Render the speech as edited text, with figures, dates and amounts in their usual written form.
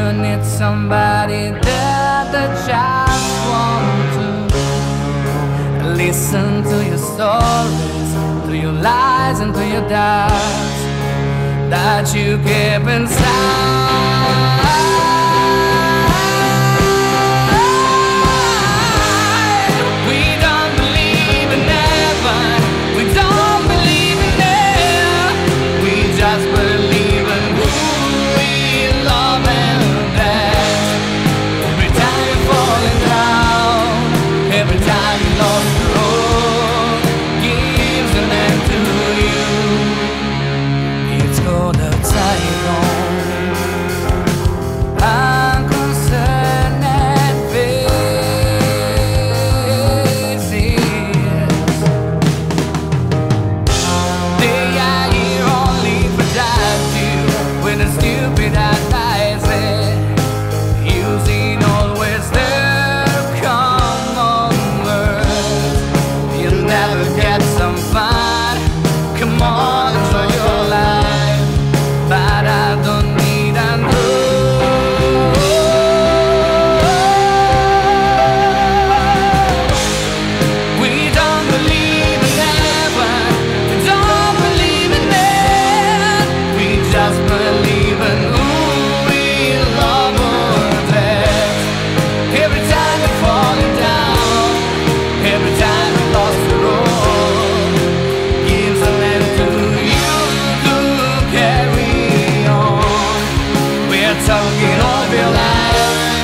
need somebody that just want to listen to your stories, to your lies and to your doubts that you keep inside. We don't believe in heaven, we don't believe in hell, we just believe in who we love and that's. Every time you're falling down, every time you lost the road, gives an end to you. It's called a typhoon. Unconcerned faces, they are here only for judge you with a stupid advices, using always their common words. You'll never get some fun. Come on, enjoy your life, but I don't need a We don't believe in heaven, we don't believe in hell, we just believe in who we love or that's. Every time you're falling down, every time you lost the road, gives a hand to you to carry on. We're talking of your life.